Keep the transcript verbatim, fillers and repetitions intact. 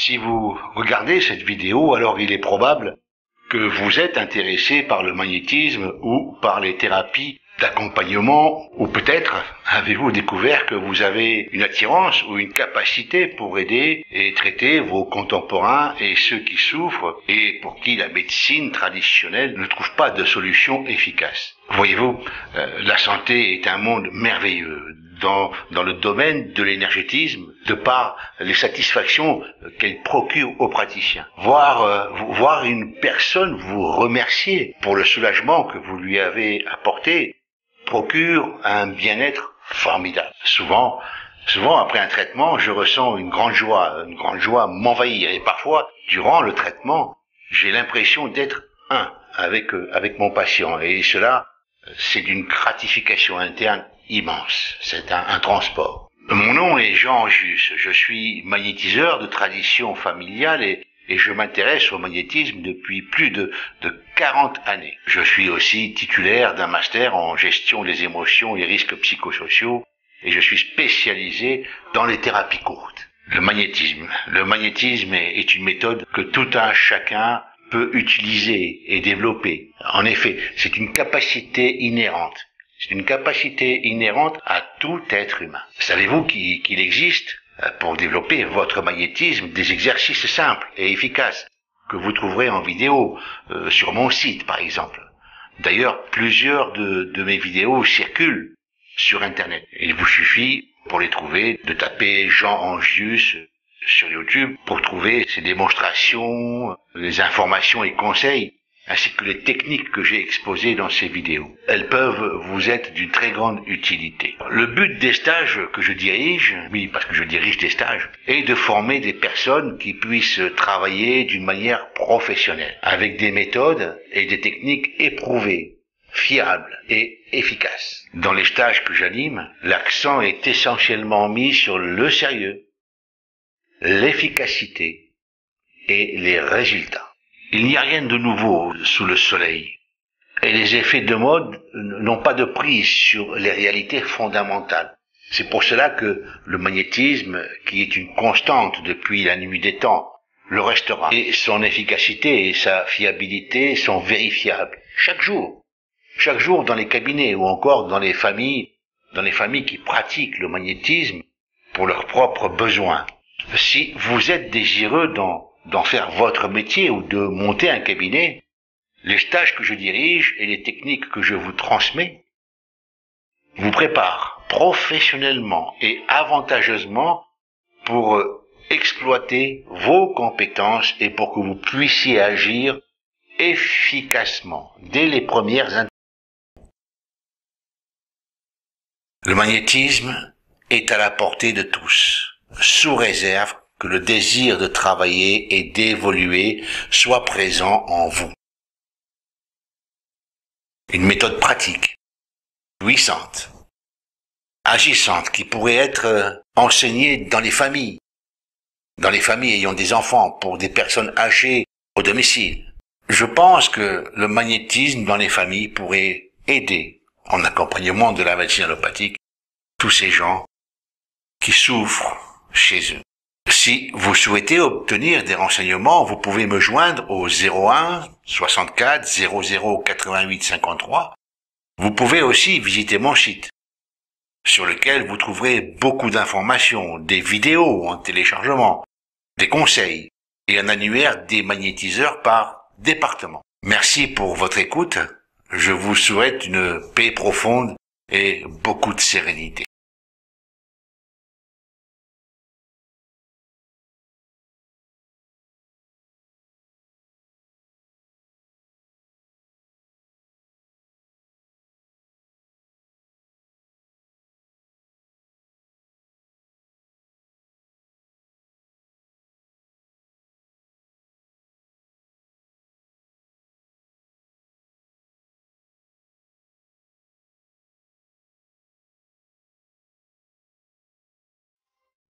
Si vous regardez cette vidéo, alors il est probable que vous êtes intéressé par le magnétisme ou par les thérapies d'accompagnement, ou peut-être avez-vous découvert que vous avez une attirance ou une capacité pour aider et traiter vos contemporains et ceux qui souffrent et pour qui la médecine traditionnelle ne trouve pas de solution efficace. Voyez-vous, euh, la santé est un monde merveilleux dans, dans le domaine de l'énergétisme, de par les satisfactions qu'elle procure aux praticiens. Voir, euh, voir une personne vous remercier pour le soulagement que vous lui avez apporté procure un bien-être formidable. Souvent, souvent après un traitement, je ressens une grande joie, une grande joie m'envahir. Et parfois, durant le traitement, j'ai l'impression d'être un avec avec mon patient. Et cela, c'est d'une gratification interne immense. C'est un, un transport. Mon nom est Jean Jus. Je suis magnétiseur de tradition familiale et et je m'intéresse au magnétisme depuis plus de, de quarante années. Je suis aussi titulaire d'un master en gestion des émotions et risques psychosociaux et je suis spécialisé dans les thérapies courtes. Le magnétisme. Le magnétisme est, est une méthode que tout un chacun peut utiliser et développer. En effet, c'est une capacité inhérente. C'est une capacité inhérente à tout être humain. Savez-vous qu'il, qu'il existe pour développer votre magnétisme des exercices simples et efficaces que vous trouverez en vidéo euh, sur mon site par exemple. D'ailleurs, plusieurs de, de mes vidéos circulent sur Internet. Il vous suffit, pour les trouver, de taper Jean Angius sur YouTube pour trouver ces démonstrations, les informations et conseils, ainsi que les techniques que j'ai exposées dans ces vidéos. Elles peuvent vous être d'une très grande utilité. Le but des stages que je dirige, oui, parce que je dirige des stages, est de former des personnes qui puissent travailler d'une manière professionnelle, avec des méthodes et des techniques éprouvées, fiables et efficaces. Dans les stages que j'anime, l'accent est essentiellement mis sur le sérieux, l'efficacité et les résultats. Il n'y a rien de nouveau sous le soleil, et les effets de mode n'ont pas de prise sur les réalités fondamentales. C'est pour cela que le magnétisme, qui est une constante depuis la nuit des temps, le restera. Et son efficacité et sa fiabilité sont vérifiables chaque jour. Chaque jour dans les cabinets ou encore dans les familles, dans les familles qui pratiquent le magnétisme pour leurs propres besoins. Si vous êtes désireux d'en d'en faire votre métier ou de monter un cabinet, les stages que je dirige et les techniques que je vous transmets vous préparent professionnellement et avantageusement pour exploiter vos compétences et pour que vous puissiez agir efficacement dès les premières interventions. Le magnétisme est à la portée de tous, sous réserve que le désir de travailler et d'évoluer soit présent en vous. Une méthode pratique, puissante, agissante, qui pourrait être enseignée dans les familles, dans les familles ayant des enfants, pour des personnes âgées au domicile. Je pense que le magnétisme dans les familles pourrait aider, en accompagnement de la médecine allopathique, tous ces gens qui souffrent chez eux. Si vous souhaitez obtenir des renseignements, vous pouvez me joindre au zéro un soixante-quatre zéro zéro quatre-vingt-huit cinquante-trois. Vous pouvez aussi visiter mon site, sur lequel vous trouverez beaucoup d'informations, des vidéos en téléchargement, des conseils et un annuaire des magnétiseurs par département. Merci pour votre écoute. Je vous souhaite une paix profonde et beaucoup de sérénité.